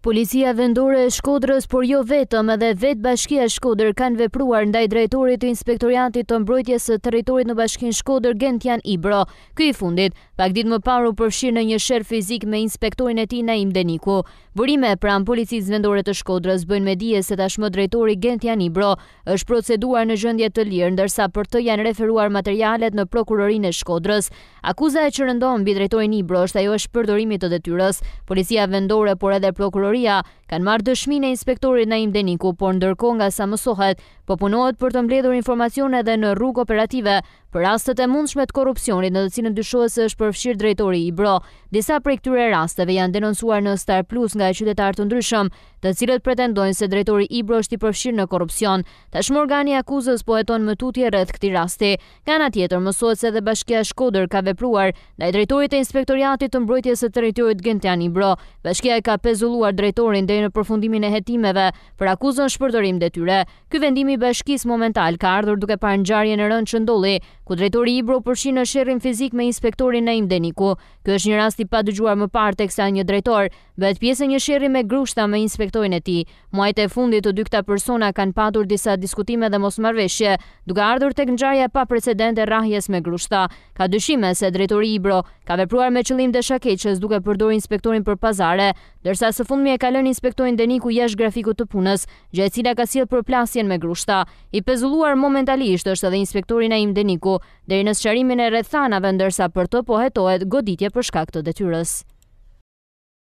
Policia vendore e Shkodrës, por jo vetëm, edhe vetë Bashkia e Shkodër kanë vepruar ndaj drejtorit të Inspektoriatit të Mbrojtjes së Territorit në Bashkinë Shkodër Gentian Ibro. Ky i fundit, pak ditë më parë u përfshir në një sherr fizik me inspektorin e tij Naim Deniku. Burime pranë Policisë vendore të Shkodrës bëjnë me dije se tashmë drejtori Gentian Ibro është proceduar në gjendje të lirë, ndërsa për të janë referuar materialet në prokurorinë e Shkodrës. Akuza që rëndon mbi drejtorin Ibro është ajo e shpërdorimit të detyrës. Policia vendore, por edhe prokuroria kanë marrë dëshminë e inspektorit Naim Deniku, por ndërkohë nga sa mësohet, po punohet për të mbledhur informacione edhe në rrugë operative për rastet e mundshme të korrupsionit në të cilën dyshohet se është përfshirë drejtori Ibro. Disa prej këtyre rasteve janë denoncuar në Star Plus nga qytetarë të ndryshëm, të cilët pretendojnë se drejtori Ibro është i përfshirë në korrupsion. Tashmë organi i akuzës po heton më tutje rreth këtij rasti. Nga ana tjetër, mësohet se edhe Bashkia e Shkodër ka vepruar ndaj drejtorit të Inspektoriatit të Mbrojtjes së Territorit Gentian Ibro. Bashkia e ka pezulluar drejtorin deri në përfundimin e hetimeve për akuzën shpërdorim detyre. Ky vendim i bashkisë momental ka ardhur duke parë ngjarjen e rëndë që ndolli, ku drejtori Ibro përfshi në sherrin fizik me inspektorin Naim Deniku. Ky është një rast i padëgjuar më parë teksa një drejtor bëhet pjesë e një sherri me grushta me inspektorin e tij. Muajt e fundit të dy këta persona kanë patur disa diskutime dhe mosmarrveshje, duke ardhur tek ngjarja pa precedent e rrahjes me grushta. Ka dyshime se drejtori Ibro ka vepruar me qëllim dashakeqës duke përdorur inspektorin për pazare, ndërsa së fundmi e ka lënë inspektorin Deniku jashtë grafikut të punës, gjë e cila ka sjellë përplasjen me grushta. I pezulluar momentalisht është edhe inspektori Naim Deniku deri në sqarimin e rrethanave, ndërsa për të po hetohet goditje për shkak të detyrës.